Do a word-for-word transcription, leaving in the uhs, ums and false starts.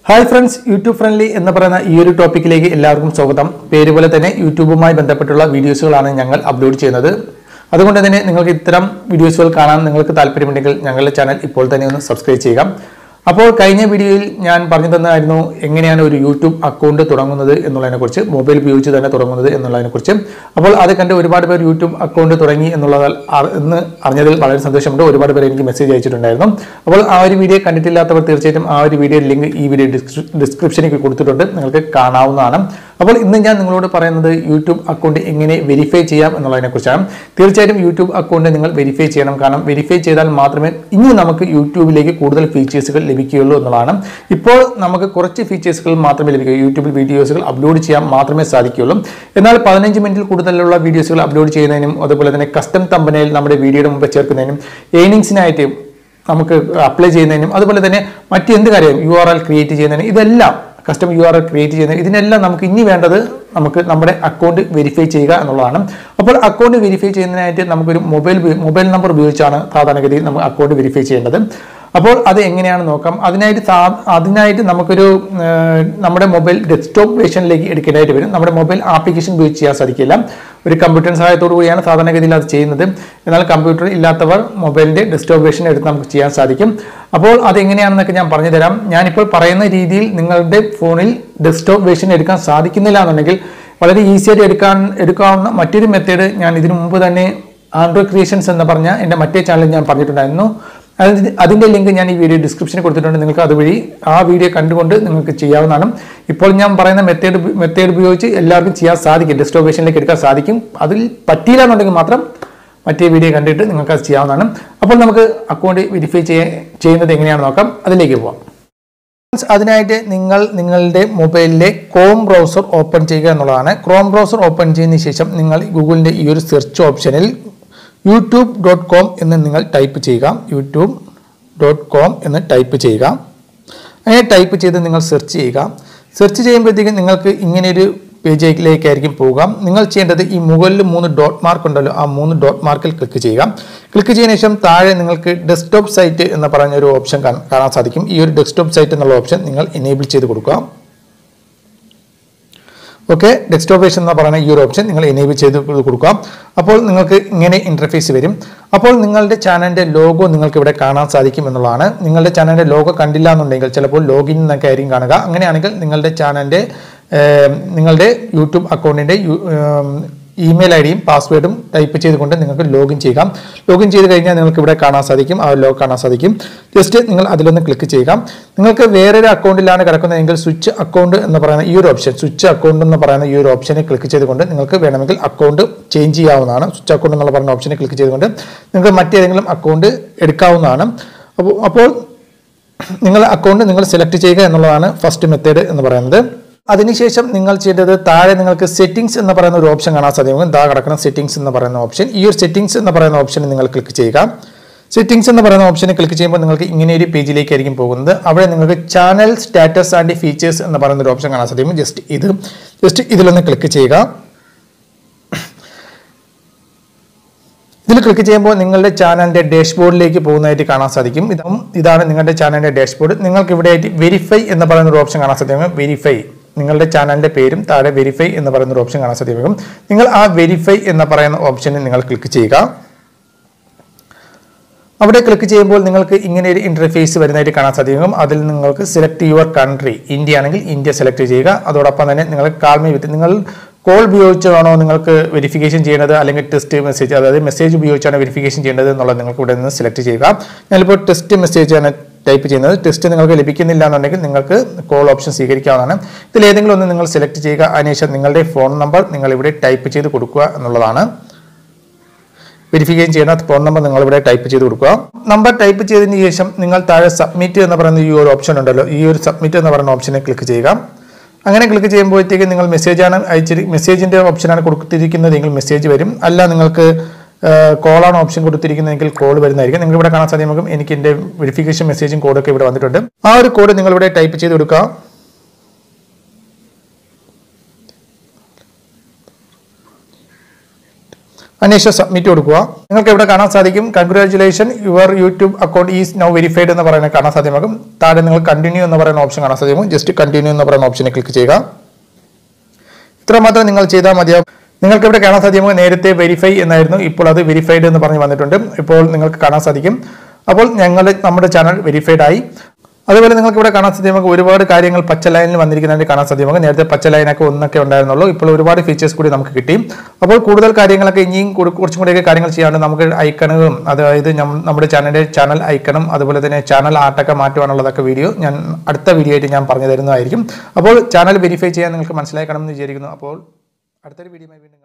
Hi friends, YouTube friendly എന്ന് പറയുന്ന ഈ ഒരു ടോപ്പിക്കിലേക്ക് എല്ലാവർക്കും സ്വാഗതം. പേര് പോലെ തന്നെ യൂട്യൂബുമായി ബന്ധപ്പെട്ടുള്ള വീഡിയോസുകളാണ് ഞങ്ങൾ അപ്ലോഡ് ചെയ്യുന്നത്. അതുകൊണ്ട് തന്നെ നിങ്ങൾക്ക് ഇത്തരം വീഡിയോസുകൾ കാണാൻ നിങ്ങൾക്ക് താല്പര്യമുണ്ടെങ്കിൽ ഞങ്ങളുടെ ചാനൽ ഇപ്പോൾ തന്നെ ഒന്ന് സബ്സ്ക്രൈബ് ചെയ്യുക. അപ്പോൾ കഴിഞ്ഞ വീഡിയോയിൽ ഞാൻ പറഞ്ഞു തന്നായിരുന്നു എങ്ങനെയാണ് ഒരു യൂട്യൂബ് അക്കൗണ്ട് തുടങ്ങുന്നത് എന്നുള്ളതിനെക്കുറിച്ച്, മൊബൈൽ ഉപയോഗിച്ച് തന്നെ തുടങ്ങുന്നത് എന്നുള്ളതിനെക്കുറിച്ച്. അപ്പോൾ അത് കണ്ട് ഒരുപാട് പേർ യൂട്യൂബ് അക്കൗണ്ട് തുടങ്ങി എന്നുള്ളത് എന്ന് അറിഞ്ഞതിൽ വളരെ സന്തോഷമുണ്ട്. ഒരുപാട് പേർ എനിക്ക് മെസ്സേജ് അയച്ചിട്ടുണ്ടായിരുന്നു. അപ്പോൾ ആ ഒരു വീഡിയോ കണ്ടിട്ടില്ലാത്തവർ തീർച്ചയായിട്ടും ആ ഒരു വീഡിയോ ലിങ്ക് ഈ വീഡിയോ ഡിസ്ക്രിപ്ഷനിൽ കൊടുത്തിട്ടുണ്ട്, നിങ്ങൾക്ക് കാണാവുന്നതാണ്. അപ്പോൾ ഇന്ന് ഞാൻ നിങ്ങളോട് പറയുന്നത് യൂട്യൂബ് അക്കൗണ്ട് എങ്ങനെ വെരിഫൈ ചെയ്യാം എന്നുള്ളതിനെക്കുറിച്ചാണ്. തീർച്ചയായിട്ടും യൂട്യൂബ് അക്കൗണ്ട് നിങ്ങൾ വെരിഫൈ ചെയ്യണം. കാരണം വെരിഫൈ ചെയ്താൽ മാത്രമേ ഇനി നമുക്ക് യൂട്യൂബിലേക്ക് കൂടുതൽ ഫീച്ചേഴ്സുകൾ ലഭിക്കുകയുള്ളൂ എന്നുള്ളതാണ്. ഇപ്പോൾ നമുക്ക് കുറച്ച് ഫീച്ചേഴ്സുകൾ മാത്രമേ ലഭിക്കൂ. യൂട്യൂബിൽ വീഡിയോസുകൾ അപ്ലോഡ് ചെയ്യാൻ മാത്രമേ സാധിക്കുകയുള്ളൂ. എന്നാൽ പതിനഞ്ച് മിനിറ്റിൽ കൂടുതലുള്ള വീഡിയോസുകൾ അപ്ലോഡ് ചെയ്യുന്നതിനും അതുപോലെ തന്നെ കസ്റ്റം തമ്പനയിൽ നമ്മുടെ വീഡിയോയുടെ മുമ്പ് ചേർക്കുന്നതിനും ഏണിങ്സിനായിട്ട് നമുക്ക് അപ്ലൈ ചെയ്യുന്നതിനും അതുപോലെ തന്നെ മറ്റെന്ത് കാര്യം യു ആർ എൽ ക്രിയേറ്റ് ചെയ്യുന്നതിനും ഇതെല്ലാം custom U R L create ചെയ്യുന്നത് ഇതിനെല്ലാം നമുക്ക് ഇനി വേണ്ടത് നമുക്ക് നമ്മുടെ അക്കൗണ്ട് വെരിഫൈ ചെയ്യുക എന്നുള്ളതാണ്. അപ്പോൾ അക്കൗണ്ട് വെരിഫൈ ചെയ്യുന്നതിനായിട്ട് നമുക്കൊരു മൊബൈൽ മൊബൈൽ നമ്പർ ഉപയോഗിച്ചാണ് സാധാരണഗതിയിൽ നമുക്ക് അക്കൗണ്ട് വെരിഫൈ ചെയ്യേണ്ടത്. അപ്പോൾ അത് എങ്ങനെയാണ് നോക്കാം. അതിനായിട്ട് അതിനായിട്ട് നമുക്കൊരു നമ്മുടെ മൊബൈൽ ഡെസ്ക്ടോപ്പ് വേർഷനിലേക്ക് എടുക്കേണ്ടതായിട്ട് വരും. നമ്മുടെ മൊബൈൽ ആപ്ലിക്കേഷൻ ഉപയോഗിച്ച് ചെയ്യാൻ സാധിക്കില്ല. ഒരു കമ്പ്യൂട്ടർ സഹായത്തോടു കൂടിയാണ് സാധാരണഗതിയിൽ അത് ചെയ്യുന്നത്. എന്നാൽ കമ്പ്യൂട്ടർ ഇല്ലാത്തവർ മൊബൈലിൻ്റെ ഡെസ്ക്ടോപ്പ് വേർഷൻ എടുത്ത് നമുക്ക് ചെയ്യാൻ സാധിക്കും. അപ്പോൾ അതെങ്ങനെയാണെന്നൊക്കെ ഞാൻ പറഞ്ഞു തരാം. ഞാനിപ്പോൾ പറയുന്ന രീതിയിൽ നിങ്ങളുടെ ഫോണിൽ ഡെസ്ക്ടോപ്പ് വേർഷൻ എടുക്കാൻ സാധിക്കുന്നില്ല എന്നുണ്ടെങ്കിൽ വളരെ ഈസിയായിട്ട് എടുക്കാൻ എടുക്കാവുന്ന മറ്റൊരു മെത്തേഡ് ഞാൻ ഇതിനു മുമ്പ് തന്നെ ആൻഡ്രോയിഡ് ക്രിയേഷൻസ് എന്ന് പറഞ്ഞ എൻ്റെ മറ്റേ ചാനലിൽ ഞാൻ പറഞ്ഞിട്ടുണ്ടായിരുന്നു. അതിൻ്റെ ലിങ്ക് ഞാൻ ഈ വീഡിയോ ഡിസ്ക്രിപ്ഷനിൽ കൊടുത്തിട്ടുണ്ട്. നിങ്ങൾക്ക് അതുവഴി ആ വീഡിയോ കണ്ടുകൊണ്ട് നിങ്ങൾക്ക് ചെയ്യാവുന്നതാണ്. ഇപ്പോൾ ഞാൻ പറയുന്ന മെത്തേഡ് മെത്തേഡ് ഉപയോഗിച്ച് എല്ലാവർക്കും ചെയ്യാൻ സാധിക്കും. ഡെസ്ക്ടോപ്പ് വേർഷനിലേക്ക് എടുക്കാൻ സാധിക്കും. അതിൽ പറ്റിയില്ല എന്നുണ്ടെങ്കിൽ മാത്രം മറ്റേ വീഡിയോ കണ്ടിട്ട് നിങ്ങൾക്ക് അത് ചെയ്യാവുന്നതാണ്. അപ്പോൾ നമുക്ക് അക്കൗണ്ട് വെരിഫൈ ചെയ്യുന്നത് എങ്ങനെയാണെന്ന് നോക്കാം. അതിലേക്ക് പോവാം. അതിനായിട്ട് നിങ്ങൾ നിങ്ങളുടെ മൊബൈലിലെ ക്രോം ബ്രൗസർ ഓപ്പൺ ചെയ്യുക എന്നുള്ളതാണ്. ക്രോം ബ്രൗസർ ഓപ്പൺ ചെയ്തതിന് ശേഷം നിങ്ങൾ ഗൂഗിളിൻ്റെ ഈ ഒരു സെർച്ച് ഓപ്ഷനിൽ യൂട്യൂബ് ഡോട്ട് കോം എന്ന് നിങ്ങൾ ടൈപ്പ് ചെയ്യുക. യൂട്യൂബ് ഡോട്ട് കോം എന്ന് ടൈപ്പ് ചെയ്യുക. അങ്ങനെ ടൈപ്പ് ചെയ്ത് നിങ്ങൾ സെർച്ച് ചെയ്യുക. സെർച്ച് ചെയ്യുമ്പോഴത്തേക്കും നിങ്ങൾക്ക് ഇങ്ങനെയൊരു പേജിലേക്കായിരിക്കും പോവുക. നിങ്ങൾ ചെയ്യേണ്ടത് ഈ മുകളിൽ മൂന്ന് ഡോട്ട് മാർക്ക് ഉണ്ടല്ലോ, ആ മൂന്ന് ഡോട്ട് മാർക്കിൽ ക്ലിക്ക് ചെയ്യുക. ക്ലിക്ക് ചെയ്തതിനു ശേഷം താഴെ നിങ്ങൾക്ക് ഡെസ്ക്ടോപ്പ് സൈറ്റ് എന്ന് പറഞ്ഞ ഒരു ഓപ്ഷൻ കാണാൻ സാധിക്കും. ഈ ഒരു ഡെസ്ക്ടോപ്പ് സൈറ്റ് എന്നുള്ള ഓപ്ഷൻ നിങ്ങൾ എനേബിൾ ചെയ്ത് കൊടുക്കുക. ഓക്കെ, ഡെസ്ക്ടോപ്പ് വേർഷൻ എന്ന് പറയുന്ന ഈ ഒരു ഓപ്ഷൻ നിങ്ങൾ എനേബിൾ ചെയ്ത് കൊടുക്കുക. അപ്പോൾ നിങ്ങൾക്ക് ഇങ്ങനെ ഇന്റർഫേസ് വരും. അപ്പോൾ നിങ്ങളുടെ ചാനലിൻ്റെ ലോഗോ നിങ്ങൾക്ക് ഇവിടെ കാണാൻ സാധിക്കും എന്നുള്ളതാണ്. നിങ്ങളുടെ ചാനലിൻ്റെ ലോഗോ കണ്ടില്ല എന്നുണ്ടെങ്കിൽ ചിലപ്പോൾ ലോഗിൻ എന്നൊക്കെ ആയിരിക്കും കാണുക. അങ്ങനെയാണെങ്കിൽ നിങ്ങളുടെ ചാനലിൻ്റെ നിങ്ങളുടെ യൂട്യൂബ് അക്കൗണ്ടിൻ്റെ ഇമെയിൽ ഐ ഡിയും പാസ്വേഡും ടൈപ്പ് ചെയ്തുകൊണ്ട് നിങ്ങൾക്ക് ലോഗിൻ ചെയ്യാം. ലോഗിൻ ചെയ്ത് കഴിഞ്ഞാൽ നിങ്ങൾക്ക് ഇവിടെ കാണാൻ സാധിക്കും, ആ ലോഗോ കാണാൻ സാധിക്കും. ജസ്റ്റ് നിങ്ങൾ അതിലൊന്ന് ക്ലിക്ക് ചെയ്യുക. നിങ്ങൾക്ക് വേറൊരു അക്കൗണ്ടിലാണ് കിടക്കുന്നതെങ്കിൽ സ്വിച്ച് അക്കൗണ്ട് എന്ന് പറയുന്ന ഈ ഒരു ഓപ്ഷൻ സ്വിച്ച് അക്കൗണ്ട് എന്ന് പറയുന്ന ഈ ഒരു ഓപ്ഷനെ ക്ലിക്ക് ചെയ്തുകൊണ്ട് നിങ്ങൾക്ക് വേണമെങ്കിൽ അക്കൗണ്ട് ചേഞ്ച് ചെയ്യാവുന്നതാണ്. സ്വിച്ച് അക്കൗണ്ട് എന്നുള്ള പറയുന്ന ഓപ്ഷനെ ക്ലിക്ക് ചെയ്തുകൊണ്ട് നിങ്ങൾക്ക് മറ്റേതെങ്കിലും അക്കൗണ്ട് എടുക്കാവുന്നതാണ്. അപ്പോൾ അപ്പോൾ നിങ്ങൾ അക്കൗണ്ട് നിങ്ങൾ സെലക്ട് ചെയ്യുക എന്നുള്ളതാണ് ഫസ്റ്റ് മെത്തേഡ് എന്ന് പറയുന്നത്. അതിനുശേഷം നിങ്ങൾ ചെയ്യേണ്ടത് താഴെ നിങ്ങൾക്ക് സെറ്റിംഗ്സ് എന്ന് പറയുന്ന ഒരു ഓപ്ഷൻ കാണാൻ സാധിക്കും. താഴെ കിടക്കുന്ന സെറ്റിംഗ്സ് എന്ന് പറയുന്ന ഓപ്ഷൻ, ഈ ഒരു സെറ്റിംഗ്സ് എന്ന് പറയുന്ന ഓപ്ഷന് നിങ്ങൾ ക്ലിക്ക് ചെയ്യുക. സെറ്റിംഗ്സ് എന്ന് പറയുന്ന ഓപ്ഷനെ ക്ലിക്ക് ചെയ്യുമ്പോൾ നിങ്ങൾക്ക് ഇങ്ങനെ ഒരു പേജിലേക്കായിരിക്കും പോകുന്നത്. അവിടെ നിങ്ങൾക്ക് ചാനൽ സ്റ്റാറ്റസ് ആൻഡ് ഫീച്ചേഴ്സ് എന്ന് പറയുന്ന ഒരു ഓപ്ഷൻ കാണാൻ സാധിക്കും. ജസ്റ്റ് ഇത് ജസ്റ്റ് ഇതിലൊന്ന് ക്ലിക്ക് ചെയ്യുക. ഇതിൽ ക്ലിക്ക് ചെയ്യുമ്പോൾ നിങ്ങളുടെ ചാനലിൻ്റെ ഡാഷ്ബോർഡിലേക്ക് പോകുന്നതായിട്ട് കാണാൻ സാധിക്കും. ഇതും ഇതാണ് നിങ്ങളുടെ ചാനലിൻ്റെ ഡാഷ്ബോർഡ്. നിങ്ങൾക്ക് ഇവിടെ ആയിട്ട് വെരിഫൈ എന്ന് പറയുന്ന ഒരു ഓപ്ഷൻ കാണാൻ സാധിക്കും. വെരിഫൈ നിങ്ങളുടെ ചാനലിൻ്റെ പേരും താഴെ വെരിഫൈ എന്ന് പറയുന്ന ഒരു ഓപ്ഷൻ കാണാൻ സാധിക്കും. നിങ്ങൾ ആ വെരിഫൈ എന്ന് പറയുന്ന ഓപ്ഷനിൽ നിങ്ങൾ ക്ലിക്ക് ചെയ്യുക. അവിടെ ക്ലിക്ക് ചെയ്യുമ്പോൾ നിങ്ങൾക്ക് ഇങ്ങനെ ഒരു ഇന്റർഫേസ് വരുന്നതായിട്ട് കാണാൻ സാധിക്കും. അതിൽ നിങ്ങൾക്ക് സെലക്ട് യുവർ കൺട്രി, ഇന്ത്യ ആണെങ്കിൽ ഇന്ത്യ സെലക്ട് ചെയ്യുക. അതോടൊപ്പം തന്നെ നിങ്ങൾ കാൾമി വിത്ത് നിങ്ങൾ കോൾ ഉപയോഗിച്ചാണോ നിങ്ങൾക്ക് വെരിഫിക്കേഷൻ ചെയ്യേണ്ടത് അല്ലെങ്കിൽ ടെസ്റ്റ് മെസ്സേജ്, അതായത് മെസ്സേജ് ഉപയോഗിച്ചാണ് വെരിഫിക്കേഷൻ ചെയ്യേണ്ടത് എന്നുള്ളത് നിങ്ങൾക്ക് ഇവിടെ നിന്ന് സെലക്ട് ചെയ്യുക. ഞാനിപ്പോൾ ടെസ്റ്റ് മെസ്സേജ് ആണ് ടൈപ്പ് ചെയ്യുന്നത്. ടെസ്റ്റ് നിങ്ങൾക്ക് ലഭിക്കുന്നില്ല എന്നുണ്ടെങ്കിൽ നിങ്ങൾക്ക് കോൾ ഓപ്ഷൻ സ്വീകരിക്കാവുന്നതാണ്. ഇതിൽ ഏതെങ്കിലും ഒന്ന് നിങ്ങൾ സെലക്ട് ചെയ്യുക. അതിനുശേഷം നിങ്ങളുടെ ഫോൺ നമ്പർ നിങ്ങൾ ഇവിടെ ടൈപ്പ് ചെയ്ത് കൊടുക്കുക എന്നുള്ളതാണ്. വെരിഫിക്കേഷൻ ചെയ്യുന്ന ഫോൺ നമ്പർ നിങ്ങൾ ഇവിടെ ടൈപ്പ് ചെയ്ത് കൊടുക്കുക. നമ്പർ ടൈപ്പ് ചെയ്തതിന് ശേഷം നിങ്ങൾ താഴെ സബ്മിറ്റ് എന്ന് പറയുന്ന ഈ ഒരു ഓപ്ഷൻ ഉണ്ടല്ലോ, ഈ ഒരു സബ്മിറ്റ് എന്ന് പറയുന്ന ഓപ്ഷനെ ക്ലിക്ക് ചെയ്യുക. അങ്ങനെ ക്ലിക്ക് ചെയ്യുമ്പോഴത്തേക്ക് നിങ്ങൾ മെസ്സേജാണ് അയച്ചിരി മെസ്സേജിൻ്റെ ഓപ്ഷനാണ് കൊടുത്തിരിക്കുന്നതെങ്കിൽ മെസ്സേജ് വരും. അല്ല നിങ്ങൾക്ക് കോളാണ് ഓപ്ഷൻ കൊടുത്തിരിക്കുന്നതെങ്കിൽ കോൾ വരുന്നതായിരിക്കും. നിങ്ങൾ ഇവിടെ കാണാൻ സാധിക്കും എനിക്ക് എൻ്റെ വെരിഫിക്കേഷൻ മെസ്സേജും കോഡൊക്കെ ഇവിടെ വന്നിട്ടുണ്ട്. ആ ഒരു കോഡ് നിങ്ങൾ ഇവിടെ ടൈപ്പ് ചെയ്ത് കൊടുക്കുക. അതിനുശേഷം സബ്മിറ്റ് കൊടുക്കുക. നിങ്ങൾക്ക് ഇവിടെ കാണാൻ സാധിക്കും congratulation your YouTube account is now verified എന്ന് പറയുന്നത് കാണാൻ സാധ്യമാകും. താഴെ നിങ്ങൾ കണ്ടിന്യൂ എന്ന് പറയുന്ന ഓപ്ഷൻ കാണാൻ സാധ്യമാകും. ജസ്റ്റ് കണ്ടിന്യൂ എന്ന് പറയുന്ന ഓപ്ഷനെ ക്ലിക്ക് ചെയ്യുക. ഇത്രമാത്രം നിങ്ങൾ ചെയ്താൽ മതിയാകും. നിങ്ങൾക്ക് ഇവിടെ കാണാൻ സാധ്യമാകും നേരത്തെ വെരിഫൈ എന്നായിരുന്നു, ഇപ്പോൾ അത് വെരിഫൈഡ് എന്ന് പറഞ്ഞ് വന്നിട്ടുണ്ട്. ഇപ്പോൾ നിങ്ങൾക്ക് കാണാൻ സാധിക്കും. അപ്പോൾ ഞങ്ങൾ നമ്മുടെ ചാനൽ വെരിഫൈഡ് ആയി. അതുപോലെ നിങ്ങൾക്ക് ഇവിടെ കാണാൻ സാധ്യമാകും ഒരുപാട് കാര്യങ്ങൾ പച്ച ലൈനിൽ വന്നിരിക്കുന്നതിന് കാണാൻ സാധ്യമാകും. നേരത്തെ പച്ച ലൈനൊക്കെ ഒന്നൊക്കെ ഉണ്ടായിരുന്നുള്ളൂ, ഇപ്പോൾ ഒരുപാട് ഫീച്ചേഴ്സ് കൂടി നമുക്ക് കിട്ടി. അപ്പോൾ കൂടുതൽ കാര്യങ്ങളൊക്കെ ഇനിയും കുറച്ചും കൂടിയൊക്കെ കാര്യങ്ങൾ ചെയ്യാണ്ട് നമുക്ക് ഐക്കണുകളും അതായത് നമ്മുടെ ചാനലിന്റെ ചാനൽ ഐക്കണും അതുപോലെ തന്നെ ചാനൽ ആർട്ടൊക്കെ മാറ്റുവാനുള്ളതൊക്കെ വീഡിയോ ഞാൻ അടുത്ത വീഡിയോ ആയിട്ട് ഞാൻ പറഞ്ഞു തരുന്നതായിരിക്കും. അപ്പോൾ ചാനൽ വെരിഫൈ ചെയ്യാൻ നിങ്ങൾക്ക് മനസ്സിലായി കാണുമെന്ന് വിചാരിക്കുന്നു. അപ്പോൾ അടുത്തൊരു വീഡിയോ